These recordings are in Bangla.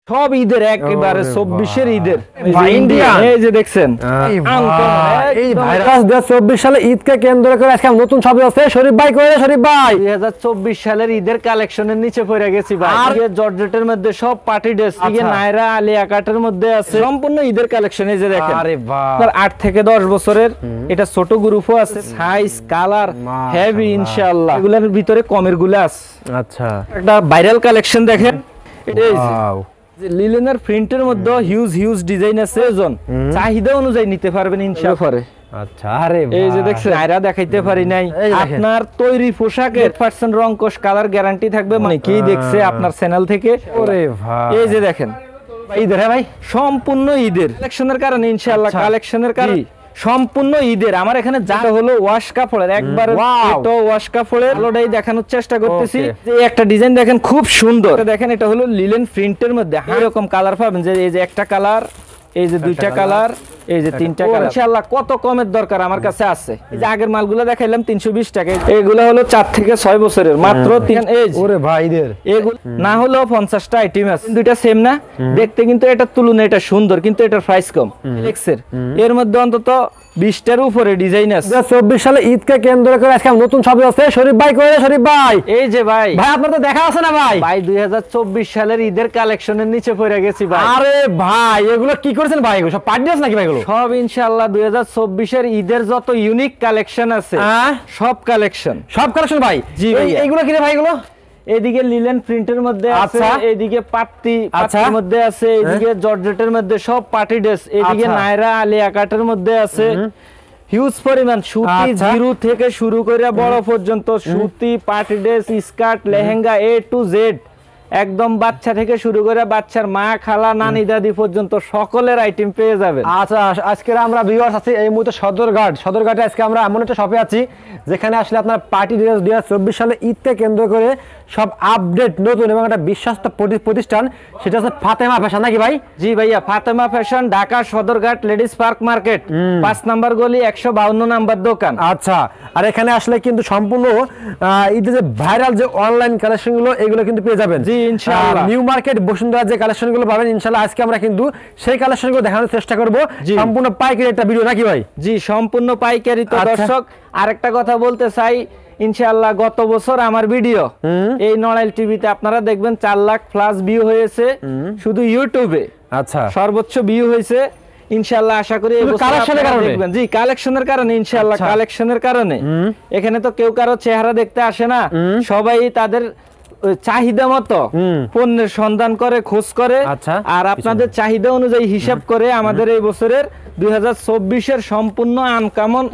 সব ঈদের একেবারে 24-এর ঈদের ইন্ডিয়ান এই যে দেখছেন এই ভাইরাস 2024 সালে ঈদকে কেন্দ্র করে আজকে নতুন ছবি আছে শরীফ ভাই কইরে শরীফ ভাই 2024 সালের ঈদের কালেকশনের নিচে পড়ে গেছি ভাই এই জর্জেটের মধ্যে সব পার্টি ড্রেস এই নায়রা আলিয়া কাটের মধ্যে আছে সম্পূর্ণ ঈদের কালেকশন এই যে দেখেন আরে বাহ 8 থেকে 10 বছরের এটা ছোট গ্রুপও আছে সাইজ কালার হেভি ইনশাআল্লাহ এগুলোর ভিতরে কমের গুলো আছে আচ্ছা একটা ভাইরাল কালেকশন দেখেন এই লিলেনের প্রিন্টের মধ্যে হিউজ ডিজাইন আছে ওজন চাহিদা অনুযায়ী নিতে পারবেন ইনশাআল্লাহ আচ্ছা আরে এই যে দেখছেন আয়রা দেখাইতে পারি নাই আপনার তৈরি পোশাকের 100% রং কোশ কালার গ্যারান্টি থাকবে মানে কি দেখছে আপনার চ্যানেল থেকে ওরে ভাই এই যে দেখেন ঈদের হ্যাঁ ভাই সম্পূর্ণ ঈদের কালেকশনের কারণে ইনশাআল্লাহ কালেকশনের কারণে সম্পূর্ণ ঈদের আমার এখানে যা হলো ওয়াশ কাপড়ের একবার এটা ওয়াশ কাপড়ের আলোটাই দেখানোর চেষ্টা করতেছি যে একটা ডিজাইন দেখেন খুব সুন্দর দেখেন এটা হলো লিলেন প্রিন্টের মধ্যে এরকম কালার পাবেন যে এই যে একটা কালার এই যে দুইটা কালার এই যে তিনটা কালার ইনশাআল্লাহ কত কমের দরকার আমার কাছে আছে এই যে আগের মালগুলো দেখাইলাম 320 টাকা এগুলো হলো 4 থেকে 6 বছরের মাত্র 3 এই ওরে ভাই ঈদের এগুলো না হলো 50টা আইটেম আছে দুইটা সেম না দেখতে কিন্তু এটা তুলনায় এটা সুন্দর কিন্তু এটার প্রাইস কম এক্সের এর মধ্যে অন্তত 20টার উপরে ডিজাইন আছে 2024 সালে ঈদকে কেন্দ্র করে আজকে নতুন ছবি আছে শরীফ ভাই কইরে শরীফ ভাই এই যে ভাই আপনার তো দেখা আছে না ভাই ভাই 2024 সালের ঈদের কালেকশনের নিচে পড়ে গেছি ভাই আরে ভাই এগুলো কি করেছেন ভাই এগুলো সব পার্টি ড্রেস নাকি ভাই এগুলো সব ইনশাআল্লাহ 2024 এর ঈদের যত ইউনিক কালেকশন আছে সব কালেকশন ভাই জি ভাই এগুলো কি রে ভাই এগুলো এদিকে লিলেন প্রিন্টের মধ্যে আছে এদিকে পাত্তির মধ্যে আছে এদিকে জর্জেটের মধ্যে সব পার্টি ড্রেস এদিকে নায়রা আলিয়া কাটের মধ্যে আছে হিউজ পরিমাণ সুতি জিরো থেকে শুরু করে বড় পর্যন্ত সুতি party dress skirt lehenga A to Z একদম বাচ্চা থেকে শুরু করে বাচ্চার মা খালা নানি দাদি পর্যন্ত সকলের আইটেম পেয়ে যাবেন আচ্ছা আজকে আমরা ভিউয়ার্স আছি এই মুহূর্তে সদরঘাটে আজকে আমরা এমন একটা শপে আছি যেখানে আসলে আপনার পার্টি ড্রেস 2024 সালে ঈদকে কেন্দ্র করে সব আপডেট নতুন এবং একটা বিশ্বস্ত প্রতিষ্ঠান সেটা হচ্ছে ফাতেমা ফ্যাশন নাকি ভাই জি ভাইয়া Fatema fashion Dhaka Sadarghat ladies park market 5 number গলি 152 নাম্বার দোকান আচ্ছা আর এখানে আসলে কিন্তু সম্পূর্ণ ঈদের যে ভাইরাল যে অনলাইন কালেকশন গুলো এগুলো কিন্তু পেয়ে যাবেন জি ইনশাআল্লাহ নিউ মার্কেট বসুন্ধরা যে কালেকশন গুলো পাবেন ইনশাআল্লাহ আজকে আমরা কিন্তু সেই কালেকশন গুলো দেখানোর চেষ্টা করব সম্পূর্ণ পাইকারি একটা ভিডিও নাকি ভাই জি সম্পূর্ণ পাইকারি তো দর্শক আরেকটা কথা বলতে চাই ইনশাআল্লাহ গত বছর আমার ভিডিও এই নড়াইল টিভিতে আপনারা দেখবেন 4 লাখ প্লাস ভিউ হয়েছে শুধু ইউটিউবে আচ্ছা সর্বোচ্চ ভিউ হয়েছে ইনশাআল্লাহ আশা করি এই বছর কালেকশনের কারণে দেখবেন জি কালেকশনের কারণে ইনশাআল্লাহ কালেকশনের কারণে এখানে তো কেউ কারো চেহারা দেখতে আসে না সবাই তাদের চাহিদা মতো পণ্যের সন্ধান করে খোঁজ করে আর আপনাদের চাহিদা অনুযায়ী হিসাব করে আমাদের এই বছরের 2024 এর সম্পূর্ণ আনকমন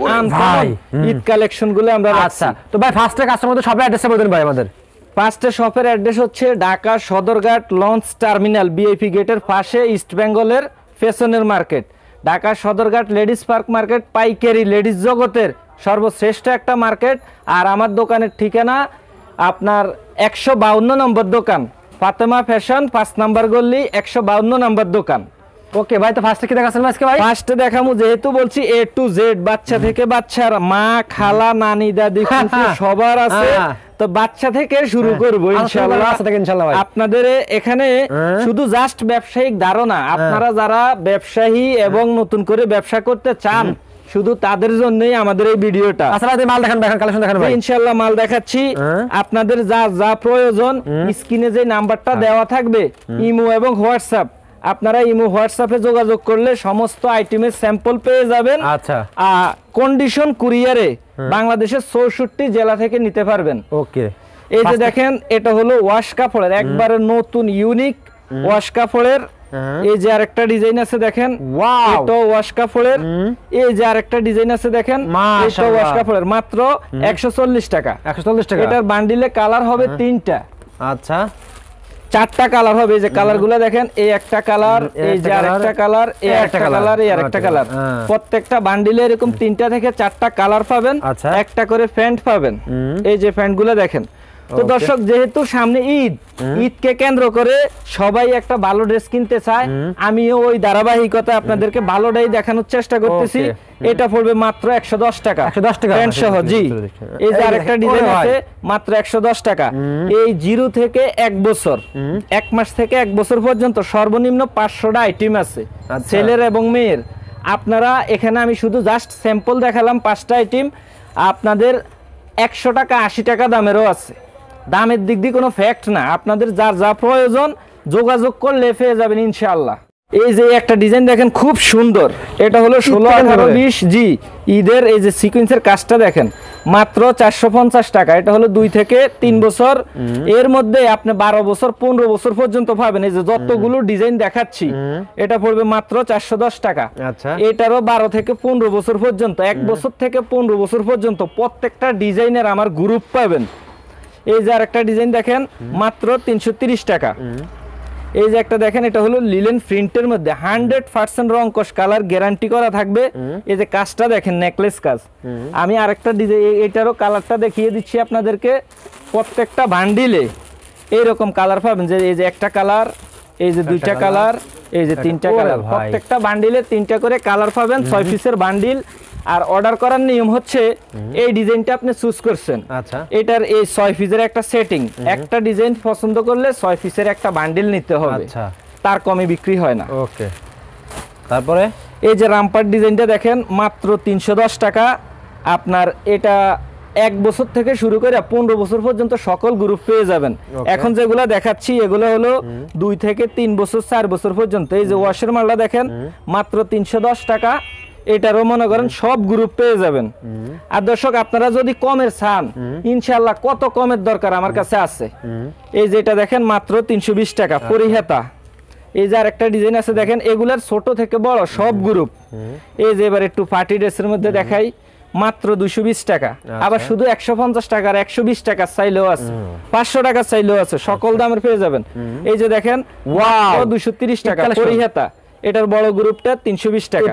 ঈদ কালেকশন গুলো আমরা রাখছি তো ভাই ফার্স্টে কাস্টমারদের শপের অ্যাড্রেসটা বলবেন ভাই আমাদের ফার্স্টে শপের অ্যাড্রেস হচ্ছে Dhaka Sadarghat launch terminal VIP গেটের পাশে ইস্ট বেঙ্গলের ফ্যাশনের মার্কেট Dhaka Sadarghat ladies park market পাইকারি লেডিস জগতের সর্বশ্রেষ্ঠ একটা মার্কেট আর আমার দোকানের ঠিকানা আপনার 152 নম্বর দোকান ফাতেমা ফ্যাশন 5 নাম্বার গলি 152 নম্বর দোকান ওকে ভাই তো ফার্স্টে কি দেখাচ্ছেন আজকে ভাই ফার্স্টে দেখামু যেহেতু বলছি এ টু জেড বাচ্চা থেকে বাচ্চার মা খালা নানি দাদি সবার আছে তো বাচ্চা থেকে শুরু করব ইনশাআল্লাহ আপনাদের এখানে শুধু জাস্ট ব্যবসায়িক ধারণা আপনারা যারা ব্যবসায়ী এবং নতুন করে ব্যবসা করতে চান শুধু তাদের জন্যই আমাদের এই ভিডিওটা আসলে মাল দেখান কালেকশন দেখান ভাই ইনশাআল্লাহ মাল দেখাচ্ছি আপনাদের যা প্রয়োজন স্ক্রিনে যে নাম্বারটা দেওয়া থাকবে ইমো এবং হোয়াটসঅ্যাপ আপনারা ইমো হোয়াটসঅ্যাপে যোগাযোগ করলে সমস্ত আইটেমের স্যাম্পল পেয়ে যাবেন আচ্ছা কন্ডিশন কুরিয়ারে বাংলাদেশের 64 জেলা থেকে নিতে পারবেন ওকে এই যে দেখেন এটা হলো ওয়াশ কাপড়ের একবারে নতুন ইউনিক ওয়াশ কাপড়ের এই যে আরেকটা ডিজাইন আছে দেখেন এটা ওয়াশ কাপড়ের এই যে আরেকটা ডিজাইন আছে দেখেন এটা ওয়াশ কাপড়ের মাত্র 140 টাকা এটার বান্ডিলে কালার হবে 3টা আচ্ছা 4টা কালার হবে এই যে কালারগুলো দেখেন এই একটা কালার এই যে আরেকটা কালার এই একটা কালার এই আরেকটা কালার প্রত্যেকটা বান্ডিলে এরকম 3টা থেকে 4টা কালার পাবেন একটা করে প্যান্ট পাবেন এই যে প্যান্টগুলো দেখেন তো দর্শক যেহেতু সামনে ঈদকে কেন্দ্র করে সবাই একটা ভালো ড্রেস কিনতে চায়, আমিও ওই ধারাবাহিকতা আপনাদেরকে ভালোটাই দেখানোর চেষ্টা করতেছি। এটা পড়বে মাত্র 110 টাকা, 110 টাকা প্যান্ট সহ। জি, এই যে আরেকটা ডিজাইন আছে মাত্র 110 টাকা। এই 0 থেকে 1 বছর, 1 মাস থেকে 1 বছর পর্যন্ত সর্বনিম্ন 500টা আইটেম আছে, ছেলের এবং মেয়ের। আপনারা এখানে আমি শুধু জাস্ট স্যাম্পল দেখালাম 5টা আইটেম। আপনাদের 100 টাকা 80 টাকা দামেরও আছে। দামের দিক দিয়ে কোনো ফ্যাক্ট না, আপনাদের যার যা প্রয়োজন যোগাযোগ করলে পেয়ে যাবেন ইনশাআল্লাহ। এই যে একটা ডিজাইন দেখেন খুব সুন্দর, এটা হলো 16, 18, 20। জি, ঈদের এই যে সিকোয়েন্সের কাজটা দেখেন মাত্র 450 টাকা। এটা হলো 2 থেকে 3 বছর, এর মধ্যে আপনি 12 বছর 15 বছর পর্যন্ত পাবেন। এই যে যতগুলো ডিজাইন দেখাচ্ছি এটা পড়বে মাত্র 410 টাকা। আচ্ছা, এটারও 12 থেকে 15 বছর পর্যন্ত, 1 বছর থেকে 15 বছর পর্যন্ত প্রত্যেকটা ডিজাইনের আমার গ্রুপ পাবেন। এই যে আরেকটা ডিজাইন দেখেন মাত্র 330 টাকা। এই যে একটা দেখেন, এটা হলো লিলেন প্রিন্টের মধ্যে 100% রং কস কালার গ্যারান্টি করা থাকবে। এই যে কাজটা দেখেন, নেকলেস কাজ। আমি আরেকটা ডিজাইন, এটারও কালারটা দেখিয়ে দিচ্ছি আপনাদেরকে। প্রত্যেকটা বান্ডিলে এইরকম কালার পাবেন, যে এই যে একটা কালার, এই যে 2টা কালার, এই যে 3টা কালার। প্রত্যেকটা বান্ডিলে 3টা করে কালার পাবেন, 6 পিসের বান্ডিল। আর অর্ডার করার নিয়ম হচ্ছে, এই ডিজাইনটা আপনি চুজ করছেন, আচ্ছা, এটার এই 6 পিসের একটা সেটিং, একটা ডিজাইন পছন্দ করলে 6 পিসের একটা বান্ডিল নিতে হবে। আচ্ছা, তার কমে বিক্রি হয় না। ওকে। তারপরে এই যে রামপার ডিজাইনটা দেখেন মাত্র 310 টাকা। আপনার এটা 1 বছর থেকে শুরু করে 15 বছর পর্যন্ত সকল গ্রুপ পেয়ে যাবেন। এখন যেগুলো দেখাচ্ছি এগুলো হলো 2 থেকে 3 বছর 4 বছর পর্যন্ত। এই যে ওয়াশের মালটা দেখেন মাত্র 310 টাকা। এটারও মনে করেন সব গ্রুপ পেয়ে যাবেন। আর দর্শক আপনারা যদি কমের চান, ইনশাআল্লাহ কত কমের দরকার আমার কাছে আছে। এই যে এটা দেখেন মাত্র 320 টাকা পরিহাতা। এই যে আরেকটা ডিজাইন আছে দেখেন, এগুলার ছোট থেকে বড় সব গ্রুপ। এই যে এবার একটু পার্টি ড্রেসের মধ্যে দেখাই, মাত্র 220 টাকা। আবার শুধু 150 টাকার 120 টাকা চাইলেও আছে, 500 টাকা চাইলেও আছে, সকল দামের পেয়ে যাবেন। এই যে দেখেন ওয়াও 230 টাকা পরিহাতা। এটার বড় গ্রুপটা 320 টাকা।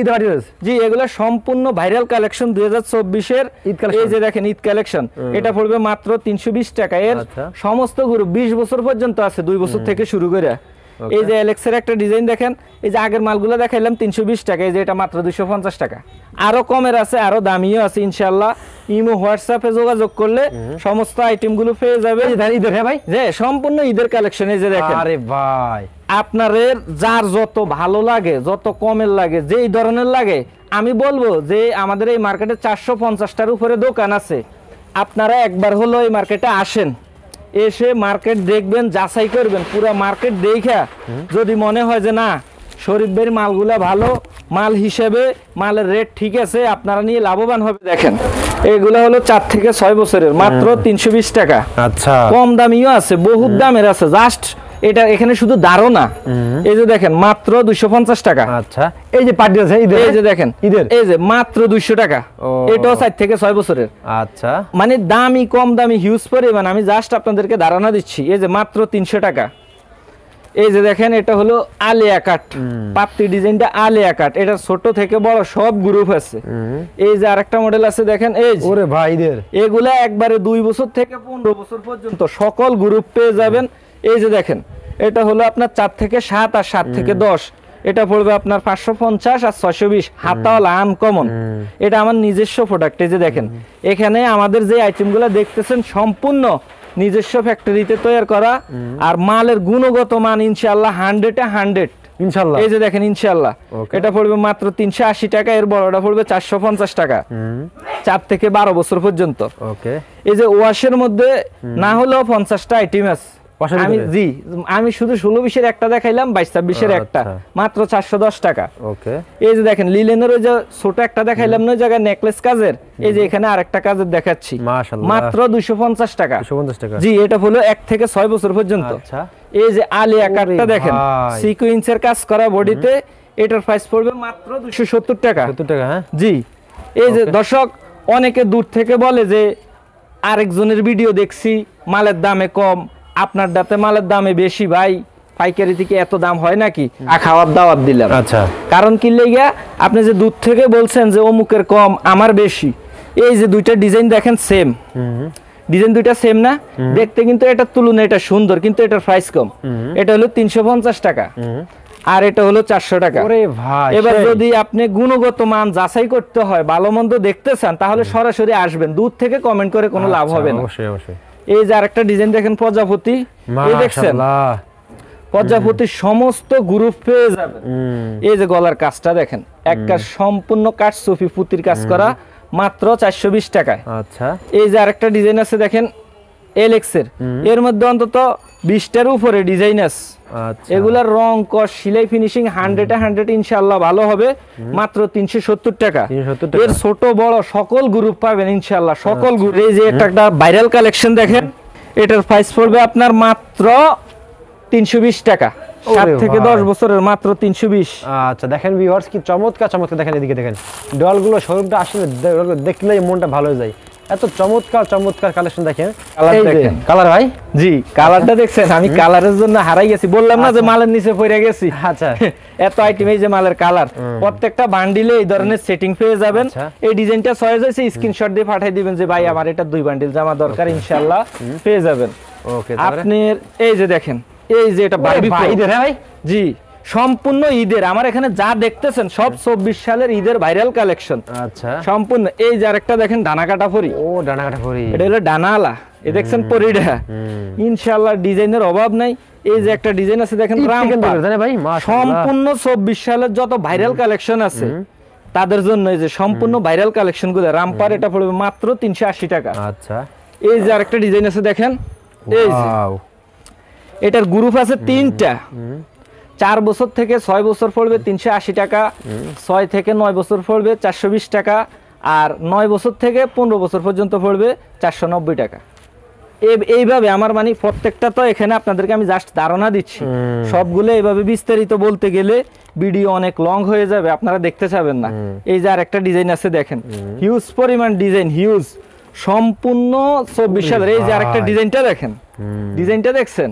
জি, এগুলো সম্পূর্ণ ভাইরাল কালেকশন 2024 এর। এই যে দেখেন ঈদ কালেকশন, এটা পড়বে মাত্র 320 টাকা। এর সমস্ত গ্রুপ 20 বছর পর্যন্ত আছে, 2 বছর থেকে শুরু করে। এই যে এলেক্সের একটা ডিজাইন দেখেন, এই যে আগের মালগুলো দেখাইলাম 320 টাকা, এই যে এটা মাত্র 250 টাকা। আরো কমের আছে, আরো দামিও আছে ইনশাআল্লাহ। ইমো হোয়াটসঅ্যাপে যোগাযোগ করলে সমস্ত আইটেম গুলো পেয়ে যাবে। ঈদের, হ্যাঁ ভাই, যে সম্পূর্ণ ঈদের কালেকশন। এই যে দেখেন, আরে ভাই, আপনাদের যার যত ভালো লাগে, যত কমের লাগে, যেই ধরনের লাগে, আমি বলবো যে আমাদের এই মার্কেটে 450টার উপরে দোকান আছে। আপনারা একবার হলো এই মার্কেটে আসেন, এসে মার্কেট দেখবেন, যাচাই করবেন পুরো মার্কেট দেখা। যদি মনে হয় যে না শরীফ ভাইয়ের মালগুলা ভালো, মাল হিসেবে মালের রেট ঠিক আছে, আপনারা নিয়ে লাভবান হবে। দেখেন এগুলো হলো 4 থেকে 6 বছরের, মাত্র 320 টাকা। আচ্ছা, কম দামিও আছে, বহুত দামের আছে। জাস্ট এটা এখানে শুধু ধারণা। এই যে দেখেন মাত্র 250 টাকা। আচ্ছা, এই যে পার্টি আছে ঈদের, এই যে দেখেন ঈদের, এই যে মাত্র 200 টাকা। এটাও 4 থেকে 6 বছরের। আচ্ছা, মানে দামি কম দামি হিউজ পরিমাণ, আমি জাস্ট আপনাদেরকে ধারণা দিচ্ছি। এই যে মাত্র 300 টাকা। এই যে দেখেন এটা হলো আলিয়া কাট, পাত্তি ডিজাইনটা আলিয়া কাট। এটা ছোট থেকে বড় সব গ্রুপ আছে। এই যে আরেকটা মডেল আছে দেখেন, এই যে ওরে ভাই ঈদের, এগুলা একবারে 2 বছর থেকে 15 বছর পর্যন্ত সকল গ্রুপ পেয়ে যাবেন। এই যে দেখেন এটা হলো আপনার 4 থেকে 7 আর 7 থেকে 10। এটা পড়বে আপনার 550 আর 620, হাতাওয়ালা আনকমন। এটা আমার নিজস্ব প্রোডাক্ট। এই যে দেখেন এখানে আমাদের যে আইটেমগুলো দেখতেছেন সম্পূর্ণ নিজস্ব ফ্যাক্টরিতে তৈরি করা। আর মালের গুণগত মান ইনশাআল্লাহ 100-এ 100 ইনশাআল্লাহ। এই যে দেখেন ইনশাআল্লাহ, এটা পড়বে মাত্র 380 টাকা। এর বড়টা পড়বে 450 টাকা, 4 থেকে 12 বছর পর্যন্ত। ওকে। এই যে ওয়াশের মধ্যে না হলেও 50টা আইটেম আছে। আমি শুধু 16-20 একটা দেখাইলাম, 22-26 একটা, মাত্র 410 টাকা। ওকে। এই যে দেখেন লিলেনের ওই যে ছোট একটা দেখাইলাম না, ওই জায়গায় নেকলেস কাজের। এই যে এখানে আরেকটা কাজের দেখাচ্ছি, মাশাআল্লাহ, মাত্র 250 টাকা। 250 টাকা। জি, এটা হলো 1 থেকে 6 বছর পর্যন্ত। আচ্ছা। এই যে আলিয়া কাটটা দেখেন, সিকোয়েন্সের কাজ করা বডিতে, এটার প্রাইস পড়বে মাত্র 270 টাকা। 70 টাকা, হ্যাঁ। জি, এই যে দর্শক অনেকে দূর থেকে বলে যে আরেকজনের ভিডিও দেখছি মালের দামে কম, আপনার দাতে মালের দামে বেশি। ভাই পাইকারি থেকে এত দাম হয় নাকি? খাওয়ার দাওয়াত দিলাম। আচ্ছা, কারণ কি লেগা আপনি যে দূর থেকে বলছেন যে অমুকের কম আমার বেশি। এই যে দুইটা ডিজাইন দেখেন সেম, ডিজাইন দুইটা সেম না, দেখতে কিন্তু এটার তুলনায় এটা সুন্দর, কিন্তু এটার প্রাইস কম। এটা হলো 350 টাকা আর এটা হলো 400 টাকা। ওরে ভাই, এবার যদি আপনি গুণগত মান যাচাই করতে হয়, ভালো মন্দ দেখতে চান, তাহলে সরাসরি আসবেন, দূর থেকে কমেন্ট করে কোনো লাভ হবে না। অবশ্যই অবশ্যই। এই যে আরেকটা ডিজাইন দেখেন, প্রজাপতি, এই দেখছেন মাশাআল্লাহ, প্রজাপতির সমস্ত গ্রুপ পেয়ে যাবেন। এই যে গলার কাজটা দেখেন, একটা সম্পূর্ণ কাঠ সুফি পুতির কাজ করা, মাত্র 420 টাকায়। আচ্ছা, এই যে আরেকটা ডিজাইন আছে দেখেন এলএক্স এর, এর মধ্যে অন্তত 20টার উপরে ডিজাইন আছে। আচ্ছা, এগুলার রং কস সিলাই ফিনিশিং 100 ইনশাআল্লাহ ভালো হবে, মাত্র 370 টাকা। 370 টাকা। এর ছোট বড় সকল গ্রুপ পাবেন ইনশাআল্লাহ, সকল গ্রুপ। এই যে একটা ভাইরাল কালেকশন দেখেন, এটার প্রাইস পড়বে আপনার মাত্র 320 টাকা, 7 থেকে 10 বছরের, মাত্র 320। আচ্ছা দেখেন ভিউয়ার্স, কি চমৎকার চমৎকার, দেখেন এদিকে দেখেন ডলগুলো, শোরুমটা আসলে দেখলেই মনটা ভালো হয়ে যায়, এত চমৎকার চমৎকার কালেকশন। দেখেন কালার এই যে দেখেন, কালার ভাই, জি কালারটা দেখছেন, আমি কালারের জন্য হারাই গেছি, বললাম না যে মালের নিচে পড়ে গেছি। আচ্ছা এত আইটেম, এই যে মালের কালার, প্রত্যেকটা বান্ডিলে এই ধরনের সেটিং পেয়ে যাবেন। আচ্ছা। এই ডিজাইনটা চয়েস হয়েছে, স্ক্রিনশট দিয়ে পাঠিয়ে দিবেন যে ভাই আমার এটা 2 বান্ডিল জামা দরকার, ইনশাআল্লাহ পেয়ে যাবেন। ওকে, আপনি এই যে দেখেন, এই যে এটা বারবি ভাই ঈদের, হ্যাঁ ভাই, জি সম্পূর্ণ ঈদের, আমার এখানে যা দেখতেছেন সব 24 সালের ঈদের ভাইরাল কালেকশন আচ্ছা সম্পূর্ণ। এই যে আরেকটা দেখেন ডানা কাটা পরি, ও ডানা কাটা পরি, এটা হলো ডানালা, এই দেখছেন পরিটা, ইনশাআল্লাহ ডিজাইনের অভাব নাই। এই যে একটা ডিজাইন আছে দেখেন রামপার, জানে ভাই, মাশাআল্লাহ, সম্পূর্ণ 24 সালের যত ভাইরাল কালেকশন আছে তাদের জন্য এই যে সম্পূর্ণ ভাইরাল কালেকশন গুলো রামপার, এটা পড়বে মাত্র 380 টাকা। আচ্ছা, এই যে আরেকটা ডিজাইন আছে দেখেন, এই যে ওয়াও, এটার গ্রুপ আছে 3টা, 4 বছর থেকে 6 বছর পড়বে 380 টাকা, 6 থেকে 9 বছর পড়বে 420 টাকা, আর 9 বছর থেকে 15 বছর পর্যন্ত পড়বে 490 টাকা। এইভাবে আমার মানে প্রত্যেকটা, তো এখানে আপনাদেরকে আমি জাস্ট ধারণা দিচ্ছি, সবগুলো এইভাবে বিস্তারিত বলতে গেলে ভিডিও অনেক লং হয়ে যাবে, আপনারা দেখতে চাবেন না। এই যে আরেকটা ডিজাইন আছে দেখেন, হিউজ পরিমাণ ডিজাইন, হিউজ, সম্পূর্ণ 24 সালের। এই যে আরেকটা ডিজাইনটা দেখেন, ডিজাইনটা দেখছেন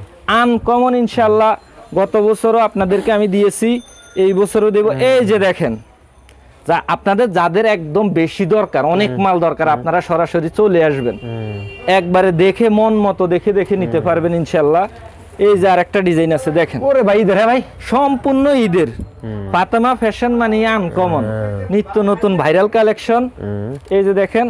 আনকমন, ইনশাআল্লাহ গত বছরও আপনাদেরকে আমি দিয়েছি, এই বছরও দেব। এই যে দেখেন, যা আপনাদের যাদের একদম বেশি দরকার, অনেক মাল দরকার, আপনারা সরাসরি চলে আসবেন, একবারে দেখে মন মতো দেখে দেখে নিতে পারবেন ইনশাআল্লাহ। এই যে আরেকটা ডিজাইন আছে দেখেন, ওরে ভাই ঈদের, হ্যাঁ ভাই, সম্পূর্ণ ঈদের, ফাতেমা ফ্যাশন মানে আনকমন, নিত্য নতুন ভাইরাল কালেকশন। এই যে দেখেন,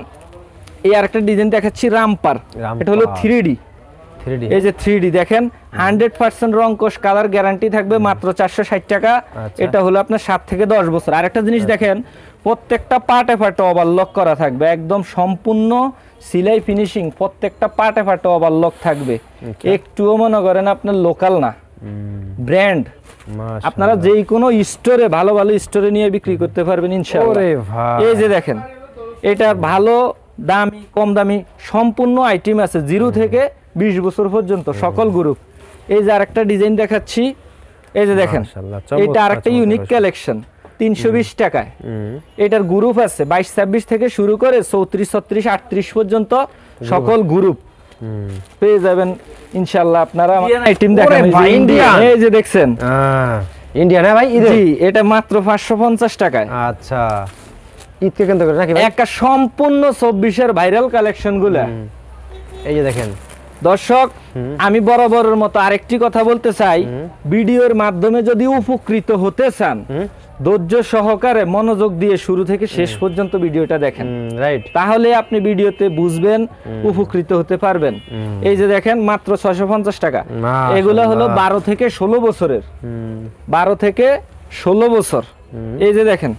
এই আরেকটা ডিজাইন দেখাচ্ছি রামপার, এটা হলো 3D, 3D, এই যে 3D দেখেন, 100% রং কোষ কালার গ্যারান্টি থাকবে, মাত্র 460 টাকা। আচ্ছা। এটা হলো আপনার 7 থেকে 10 বছর। আরেকটা জিনিস দেখেন, প্রত্যেকটা পার্টে পার্টে ওভারলক করা থাকবে, একদম সম্পূর্ণ সিলাই ফিনিশিং, প্রত্যেকটা পার্টে পার্টে ওভারলক থাকবে, একটুও মনে করেন আপনার লোকাল না, ব্র্যান্ড। মাশাআল্লাহ, আপনারা যেই কোনো স্টোরে, ভালো ভালো স্টোরে নিয়ে বিক্রি করতে পারবেন ইনশাআল্লাহ। ওরে ভাই, এই যে দেখেন, এটা ভালো দামি কম দামি সম্পূর্ণ আইটেম আছে, 0 থেকে 20 বছর পর্যন্ত সকল গ্রুপ। এই যে আরেকটা ডিজাইন দেখাচ্ছি, এই যে দেখেন, মাশাআল্লাহ, এটা আরেকটা ইউনিক কালেকশন, 320 টাকায়। এটার গ্রুপ আছে 22-26 থেকে শুরু করে 34-36, 38 পর্যন্ত সকল গ্রুপ পেয়ে যাবেন ইনশাআল্লাহ। আপনারা আইটেম দেখেন, এই যে দেখছেন ইন্ডিয়ান, হ্যাঁ ভাই ঈদের, জি এটা মাত্র 550 টাকায়। আচ্ছা, ঈদকে কেন্দ্র করে নাকি ভাই, একটা সম্পূর্ণ 24-এর ভাইরাল কালেকশন গুলা। এই যে দেখেন দর্শক, আমি বরাবরের মতো আরেকটি কথা বলতে চাই, ভিডিওর মাধ্যমে যদি উপকৃত হতে চান, ধৈর্য সহকারে মনোযোগ দিয়ে শুরু থেকে শেষ পর্যন্ত ভিডিওটা দেখেন, রাইট, তাহলে আপনি ভিডিওতে বুঝবেন, উপকৃত হতে পারবেন। এই যে দেখেন, মাত্র 650 টাকা। এগুলো হলো 12 থেকে 16 বছরের, 12 থেকে 16 বছর। এই যে দেখেন,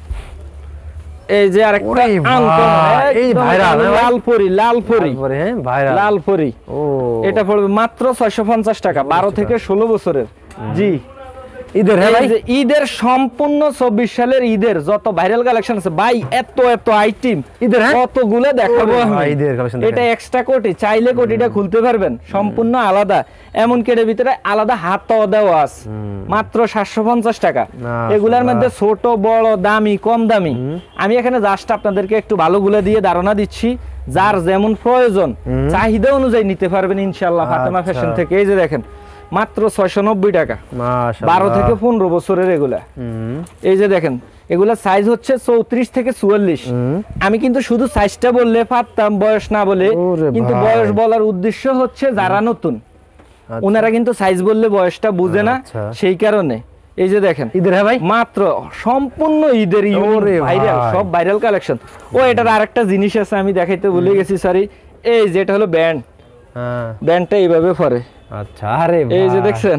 এই যে আরেকটা এই ভাইরাল লালপরি, লালপরি, হ্যাঁ ভাইরাল লালপরি, ও এটা পড়বে মাত্র 650 টাকা, 12 থেকে 16 বছরের। জি ঈদের, হ্যাঁ ভাই, ঈদের সম্পূর্ণ 24 সালের ঈদের যত ভাইরাল কালেকশন আছে ভাই, এত এত আইটেম ঈদের, হ্যাঁ কতগুলো দেখাবো আমি। ঈদের কালেকশন এটা এক্সট্রা কোটি, চাইলে কোটিটা খুলতে পারবেন, সম্পূর্ণ আলাদা, এমন কি এর ভিতরে আলাদা হাতও দেওয়া আছে, মাত্র 750 টাকা। এগুলার মধ্যে ছোট বড় দামি কম দামি, আমি এখানে জাস্ট আপনাদেরকে একটু ভালোগুলো দিয়ে ধারণা দিচ্ছি, যার যেমন প্রয়োজন চাহিদা অনুযায়ী নিতে পারবেন ইনশাআল্লাহ ফাতেমা ফ্যাশন থেকে। এই যে দেখেন, মাত্র 690 টাকা, 12 থেকে 15 বছরের এগুলা। এই যে দেখেন, এগুলা সাইজ হচ্ছে 34 থেকে 44। আমি কিন্তু শুধু সাইজটা বললে পারতাম, বয়স না বলে। কিন্তু বয়স বলার উদ্দেশ্য হচ্ছে যারা নতুন ওনারা কিন্তু সাইজ বললে বয়সটা বুঝে না, সেই কারণে। এই যে দেখেন ঈদের, হ্যাঁ ভাই, মাত্র সম্পূর্ণ ঈদের ভাইরাল, সব ভাইরাল কালেকশন। ও এটার আরেকটা জিনিস আছে আমি দেখাইতে ভুলে গেছি, সরি। এই যে এটা হলো ব্যান্ড, ব্যান্ডটা এইভাবে পরে। আচ্ছা, আরে এই যে দেখছেন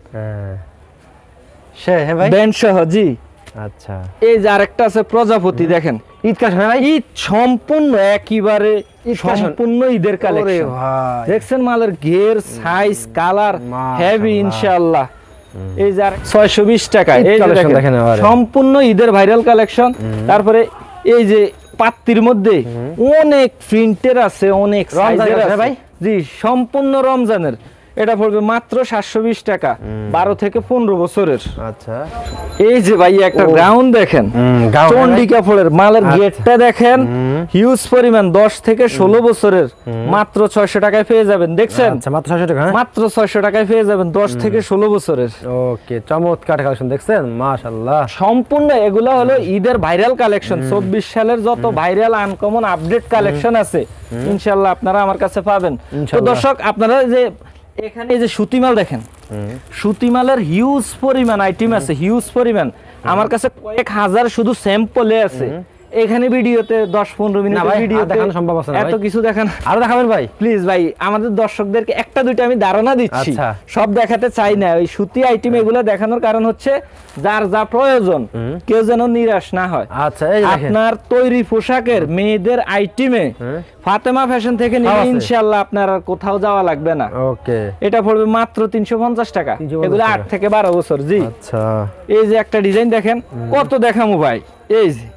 হ্যাঁ ভাই, ব্যান্ড সহ। জি আচ্ছা। এই যে আরেকটা আছে প্রজাপতি, দেখেন ঈদ কালেকশন ভাই, ঈদ সম্পূর্ণ একেবারে সম্পূর্ণ ঈদের কালেকশন। দেখছেন মালের ঘের, সাইজ, কালার হেভি ইনশাআল্লাহ। এই যে 620 টাকা, এই যে দেখেন সম্পূর্ণ ঈদের ভাইরাল কালেকশন। তারপরে এই যে পাত্তির মধ্যে অনেক প্রিন্টের আছে, অনেক সাইজের আছে ভাই। জি সম্পূর্ণ রমজানের। এটা পড়বে মাত্র 720 টাকা, 12 থেকে 15 বছরের। আচ্ছা, এই যে ভাই একটা গ্রাউন্ড দেখেন, চন্ডি কাপড়ের মালের গেটটা দেখেন, হিউজ পরিমাণ, 10 থেকে 16 বছরের, মাত্র 600 টাকায় পেয়ে যাবেন। দেখছেন মাত্র 600 টাকা, মাত্র 600 টাকায় পেয়ে যাবেন, 10 থেকে 16 বছরের। ওকে, চমৎকার কালেকশন দেখছেন, মাশাআল্লাহ। সম্পূর্ণ এগুলা হলো ঈদের ভাইরাল কালেকশন। 24 সালের যত ভাইরাল আনকমন আপডেট কালেকশন আছে ইনশাআল্লাহ আপনারা আমার কাছে পাবেন। তো দর্শক, আপনারা যে এখানে যে সুতিমাল দেখেন, সুতিমালের হিউজ পরিমাণ আইটেম আছে, হিউজ পরিমাণ। আমার কাছে কয়েক হাজার শুধু স্যাম্পলে আছে। এখানে ভিডিওতে 10-15 মিনিট ভিডিও দেখানো সম্ভব আছে না, এত কিছু দেখান। আরো দেখাবেন ভাই প্লিজ ভাই, আমাদের দর্শকদেরকে একটা দুইটা আমি ধারণা দিচ্ছি, সব দেখাতে চাই না। ওই সুতি আইটেম এগুলো দেখানোর কারণ হচ্ছে যার যা প্রয়োজন, কেউ যেন নিরাশ না হয়। আচ্ছা, এই দেখেন আপনার তৈরি পোশাকের মেয়েদের আইটেমে ফাতেমা ফ্যাশন থেকে নিলে ইনশাআল্লাহ আপনার আর কোথাও যাওয়া লাগবে না। ওকে, এটা পড়বে মাত্র 350 টাকা, এগুলো 8 থেকে 12 বছর। জি আচ্ছা, এই যে একটা ডিজাইন দেখেন, কত দেখামু ভাই। এই যে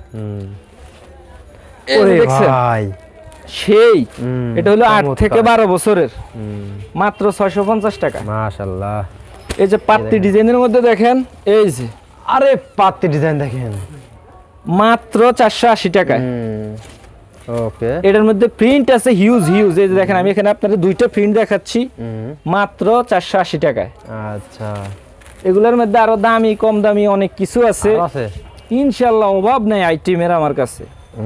ভাই সেই, এটা হলো 8 থেকে 12 বছরের, মাত্র 650 টাকা। মাশাআল্লাহ। এই যে পাত্তি ডিজাইনের মধ্যে দেখেন, এই যে আরে পাত্তি ডিজাইন দেখেন, মাত্র 480 টাকায়। ওকে, এটার মধ্যে প্রিন্ট আছে হিউজ হিউজ। এই যে দেখেন, আমি এখানে আপনাদের দুইটা প্রিন্ট দেখাচ্ছি, মাত্র 480 টাকায়। আচ্ছা, এগুলোর মধ্যে আরো দামি কম দামি অনেক কিছু আছে ইনশাআল্লাহ, অভাব নাই আইটেমের আমার কাছে।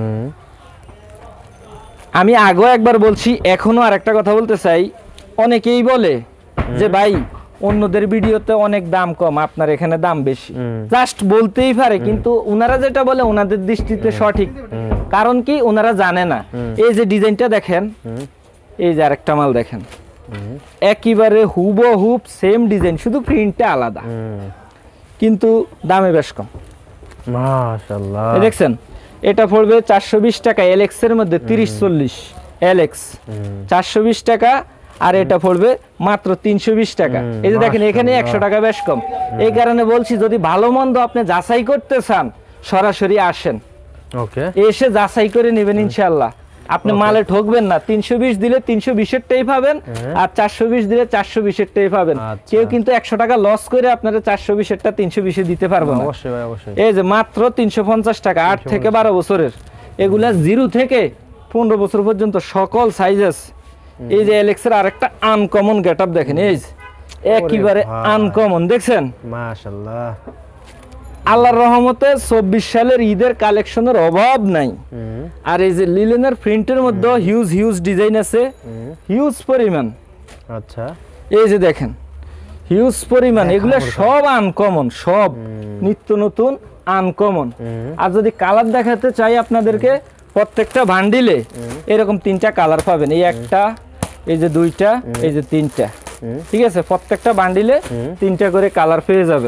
আমি আগেও একবার বলছি, এখনো আরেকটা কথা বলতে চাই। অনেকেই বলে যে ভাই অন্যদের ভিডিওতে অনেক দাম কম, আপনার এখানে দাম বেশি। জাস্ট বলতেই পারে, কিন্তু ওনারা যেটা বলে ওনাদের দৃষ্টিতে সঠিক। কারণ কি, ওনারা জানে না। এই যে ডিজাইনটা দেখেন, এই যে আরেকটা মাল দেখেন, একেবারে হুবহুব সেম ডিজাইন, শুধু প্রিন্টটা আলাদা, কিন্তু দামে বেশ কম। মাশাআল্লাহ, দেখছেন এটা পড়বে 420 টাকা, এলএক্স এর মধ্যে 30-40 এলএক্স 420 টাকা, আর এটা পড়বে মাত্র 320 টাকা। এই যে দেখেন এখানে 100 টাকা বেশ কম। এই কারণে বলছি, যদি ভালো মন্দ আপনি যাচাই করতে চান সরাসরি আসেন, ওকে, এসে যাচাই করে নেবেন ইনশাআল্লাহ। আপনি মালে ঠকবেন না। 320 দিলে 320-এরটাই পাবেন, আর 420 দিলে 420-এরটাই পাবেন। কেউ কিন্তু 100 টাকা লস করে আপনারা 420-এরটা 320-এ দিতে পারবে না। অবশ্যই ভাই, অবশ্যই। এই যে মাত্র 350 টাকা, 8 থেকে 12 বছরের। এগুলা 0 থেকে 15 বছর পর্যন্ত সকল সাইজ আছে। এই যে এলেক্সের আরেকটা আনকমন গেটআপ দেখেন, এই যে একেবারে আনকমন, দেখছেন মাশাআল্লাহ। আল্লাহর রহমতে 24 সালের ঈদের কালেকশনের অভাব নাই। আর এই যে লিলেনের প্রিন্টের মধ্যে হিউজ হিউজ ডিজাইন আছে, হিউজ পরিমাণ। আচ্ছা, এই যে দেখেন হিউজ পরিমাণ, এগুলো সব আনকমন, সব নিত্য নতুন আনকমন। আর যদি কালার দেখাতে চাই আপনাদেরকে, প্রত্যেকটা বান্ডিলে এরকম 3টা কালার পাবেন। এই একটা, এই যে 2টা, এই যে 3টা, ঠিক আছে? প্রত্যেকটা বান্ডিলে 3টা করে কালার পেয়ে যাবেন।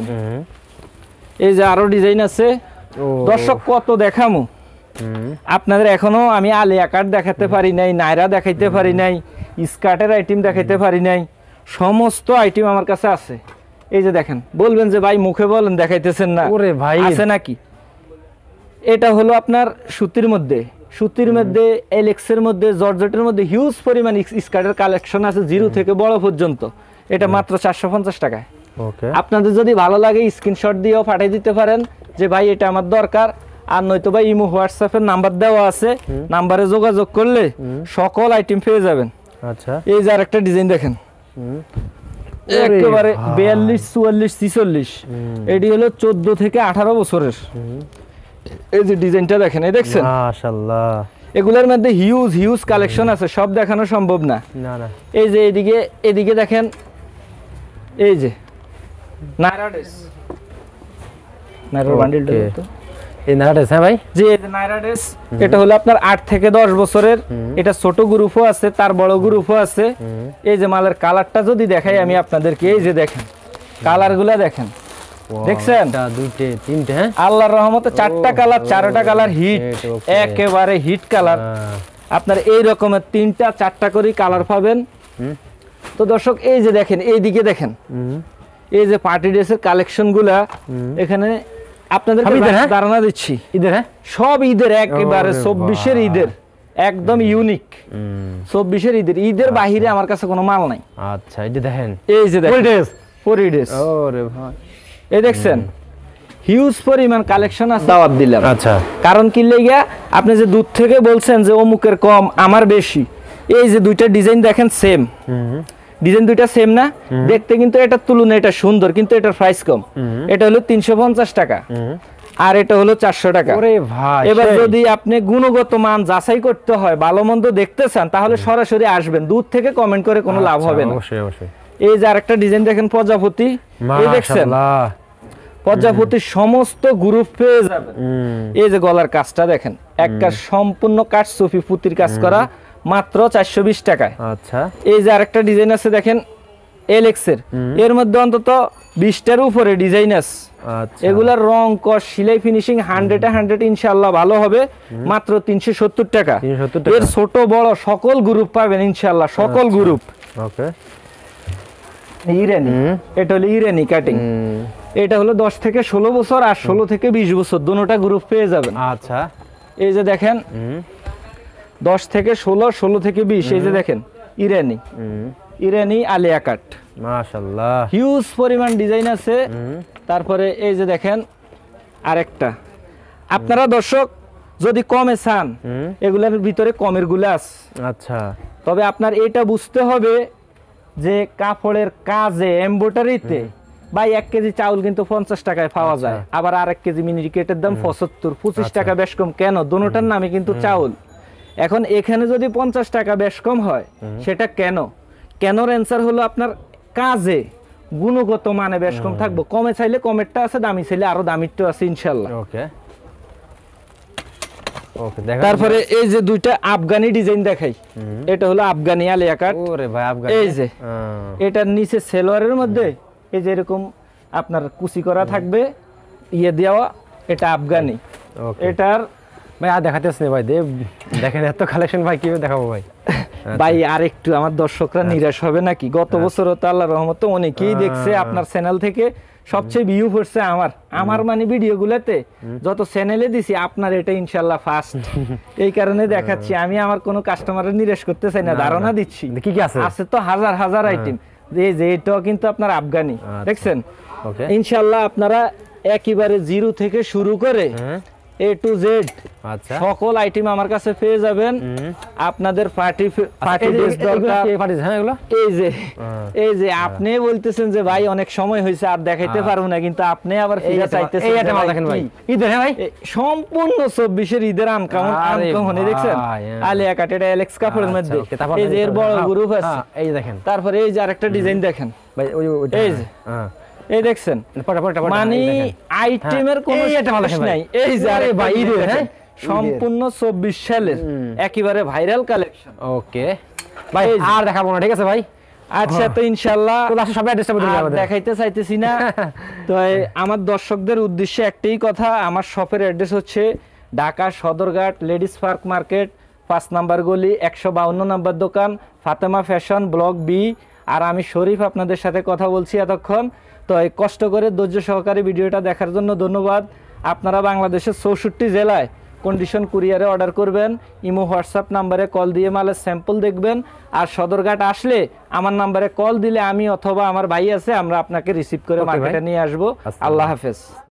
এই যে আরো ডিজাইন আছে। দর্শক কত দেখামু আপনাদের, এখনো আমি আলিয়া কাট দেখাতে পারি নাই, নাইরা দেখাইতে পারি নাই, স্কার্টের আইটেম দেখাইতে পারি নাই। সমস্ত আইটেম আমার কাছে আছে। এই যে দেখেন, বলবেন যে ভাই মুখে বলেন দেখাইতেছেন না, ওরে ভাই আছে নাকি? এটা হলো আপনার সুতির মধ্যে, সুতির মধ্যে এলেক্সের মধ্যে, জর্জেটের মধ্যে হিউজ পরিমাণ স্কার্টের কালেকশন আছে, 0 থেকে বড় পর্যন্ত। এটা মাত্র 450 টাকায়। ওকে, আপনাদের যদি ভালো লাগে স্ক্রিনশট দিয়েও পাঠিয়ে দিতে পারেন যে ভাই এটা আমার দরকার। আর নয়তো ভাই ইমো হোয়াটসঅ্যাপের নাম্বার দেওয়া আছে, নাম্বারে যোগাযোগ করলে সকল আইটেম পেয়ে যাবেন। আচ্ছা, এই যে আরেকটা ডিজাইন দেখেন, একেবারে 42, 44, 46। এটি হলো 14 থেকে 18 বছরের। এই যে ডিজাইনটা দেখেন, এই দেখছেন মাশাআল্লাহ, এগুলোর মধ্যে হিউজ কালেকশন আছে, সব দেখানো সম্ভব না। না না, এই যে এদিকে দেখেন, এই যে নাইরা ড্রেস, নাইরার বান্ডিলটা তো এই নাইরাড্রেস। হ্যাঁ ভাই, যে এই যে নাইরা ড্রেস, এটা হলো আপনার 8 থেকে 10 বছরের। এটা ছোট গ্রুপও আছে, তার বড় গ্রুপও আছে। এই যে মালের কালারটা যদি দেখাই আমি আপনাদেরকে, এই যে দেখেন কালারগুলো দেখেন, দেখছেন এটা দুইটা তিনটা, হ্যাঁ আল্লাহর রহমতে 4টা কালার, 4টা কালার হিট, একেবারে হিট কালার। আপনার এই রকমের 3টা 4টা করে কালার পাবেন। তো দর্শক এই যে দেখেন, এইদিকে দেখেন, এই যে পার্টি ড্রেসের কালেকশন গুলা এখানে আপনাদের ধারণা দিচ্ছি। ঈদের, হ্যাঁ সব ঈদের, একেবারে 24-এর ঈদের, একদম ইউনিক 24-এর ঈদের বাহিরে আমার কাছে কোনো মাল নাই। আচ্ছা, এই যে দেখেন, এই যে দেখেন পরি ড্রেস, ওরে ভাই, এই দেখছেন হিউজ পরিমাণ কালেকশন আছে। দাওয়াত দিলাম, আচ্ছা, কারণ কি লাগা, আপনি যে দূর থেকে বলছেন যে অমুকের কম আমার বেশি, এই যে দুইটা ডিজাইন দেখেন সেম, ডিজাইন দুইটা সেম না, দেখতে কিন্তু এটার তুলনায় এটা সুন্দর, কিন্তু এটার প্রাইস কম। এটা হলো 350 টাকা আর এটা হলো 400 টাকা। ওরে ভাই, এবার যদি আপনি গুণগত মান যাচাই করতে হয়, ভালো মন্দ দেখতে চান, তাহলে সরাসরি আসবেন, দূর থেকে কমেন্ট করে কোনো লাভ হবে না। অবশ্যই অবশ্যই। এই যে আরেকটা ডিজাইন দেখেন প্রজাপতি, এই দেখছেন মাশাআল্লাহ, প্রজাপতির সমস্ত গ্রুপ পেয়ে যাবেন। এই যে গলার কাজটা দেখেন, একটা সম্পূর্ণ কাজ সুফি পুতির কাজ করা, মাত্র 420 টাকায়। আচ্ছা, এই যে আরেকটা ডিজাইন আছে দেখেন এলএক্স এর, এর মধ্যে অন্তত 20টার উপরে ডিজাইন আছে। আচ্ছা, এগুলার রং কস সিলাই ফিনিশিং 100 ইনশাআল্লাহ ভালো হবে, মাত্র 370 টাকা। 370 টাকা। এর ছোট বড় সকল গ্রুপ পাবেন ইনশাআল্লাহ, সকল গ্রুপ। ওকে, ইরানি, এটা হলো ইরানি কাটিং, এটা হলো 10 থেকে 16 বছর আর 16 থেকে 20 বছর, দুটোটা গ্রুপ পেয়ে যাবেন। আচ্ছা, এই যে দেখেন 10 থেকে 16, 16 থেকে 20, এই যে দেখেন ইরানি, ইরানি আলিয়া কাট, মাশাআল্লাহ, হিউজ পরিমাণ ডিজাইন আছে। তারপরে এই যে দেখেন আরেকটা, আপনারা দর্শক যদি কমে চান, এগুলোর ভিতরে কমের গুলা আছে। আচ্ছা, তবে আপনার এটা বুঝতে হবে যে কাপড়ের কাজে, এমব্রয়ডারিতে ভাই 1 কেজি চাউল কিন্তু 50 টাকায় পাওয়া যায়, আবার আর 1 কেজি মিনিকেটের দাম 75-25 টাকা বেশ কম। কেন? দুটোটার নামে কিন্তু চাউল। এখন এখানে যদি 50 টাকা বেশ কম হয়, সেটা কেন? কেনর অ্যান্সার হলো আপনার কাজে গুণগত মানে বেশ কম থাকবো। কমে চাইলে কমেরটা আছে, দামি চাইলে আরো দামিরটা আছে ইনশাআল্লাহ। ওকে ওকে, তারপরে এই যে দুইটা আফগানি ডিজাইন দেখাই, এটা হলো আফগানি আলিয়া কাট। ওরে ভাই, আফগানি, এই যে এটার নিচে সেলোয়ারের মধ্যে এই যে এরকম আপনার কুচি করা থাকবে, ইয়ে দেওয়া, এটা আফগানি। এটার ভাই আর দেখাতেছ না ভাই, দেখেন এত কালেকশন ভাই, কিভাবে দেখাবো ভাই? ভাই আর একটু আমার দর্শকরা নিরাশ হবে নাকি? গত বছর তো আল্লাহর রহমতে অনেকেই দেখছে আপনার চ্যানেল থেকে, সবচেয়ে ভিউ পড়ছে আমার মানে ভিডিওগুলোতে যত চ্যানেলে দিছি, আপনার এটা ইনশাআল্লাহ ফার্স্ট। এই কারণে দেখাচ্ছি, আমি আমার কোনো কাস্টমারের নিরাশ করতে চাই না, ধারণা দিচ্ছি। কি কি আছে? আছে তো হাজার হাজার আইটেম। এই যে এটাও কিন্তু আপনার আফগানি, দেখছেন? ওকে, ইনশাআল্লাহ আপনারা একেবারে জিরো থেকে শুরু করে A to Z আচ্ছা, সকল আইটেম আমার কাছে পেয়ে যাবেন। আপনাদের পার্টি ড্রেস দরকার, হ্যাঁ এগুলো, এই যে আপনি বলতেছেন যে ভাই অনেক সময় হয়েছে আর দেখাইতে পারবো না, কিন্তু আপনি আবার ফিরে চাইতেছেন। এই আইটেম দেখেন ভাই, ঈদের, হ্যাঁ ভাই, সম্পূর্ণ 24-এর ঈদের আনকমন দেখছেন, আলিয়া কাট, এটা এলেক্স কাপড়ের মধ্যে। এই যে এর বড় গ্রুপ আছে, এই দেখেন। তারপরে এই যে আরেকটা ডিজাইন দেখেন ভাই, এই যে এই দেখছেন, মানে আইটেমের কোনো শেষ নাই। এই যে আরে ভাই, সম্পূর্ণ 24 সালের একেবারে ভাইরাল কালেকশন। ওকে ভাই, আর দেখাবো না, ঠিক আছে ভাই? আচ্ছা, তো ইনশাআল্লাহ সব অ্যাড্রেসটা বলে দিন আমাদের। দেখাইতে চাইতেছি না, তো আমার দর্শকদের উদ্দেশ্যে একটাই কথা, আমার শপের অ্যাড্রেস হচ্ছে Dhaka Sadarghat ladies park market, 5 number গলি, 152 নাম্বার দোকান, ফাতেমা ফ্যাশন, ব্লক বি। আর আমি শরীফ আপনাদের সাথে কথা বলছি এতক্ষণ। তো এই কষ্ট করে ধৈর্য সহকারে ভিডিওটা দেখার জন্য ধন্যবাদ। আপনারা বাংলাদেশের 64 জেলায় কন্ডিশন কুরিয়ারে অর্ডার করবেন, ইমো হোয়াটসঅ্যাপ নাম্বারে কল দিয়ে মালের স্যাম্পল দেখবেন। আর সদরঘাট আসলে আমার নাম্বারে কল দিলে আমি অথবা আমার ভাই আছে, আমরা আপনাকে রিসিভ করে মার্কেটে নিয়ে আসবো। আল্লাহ হাফেজ।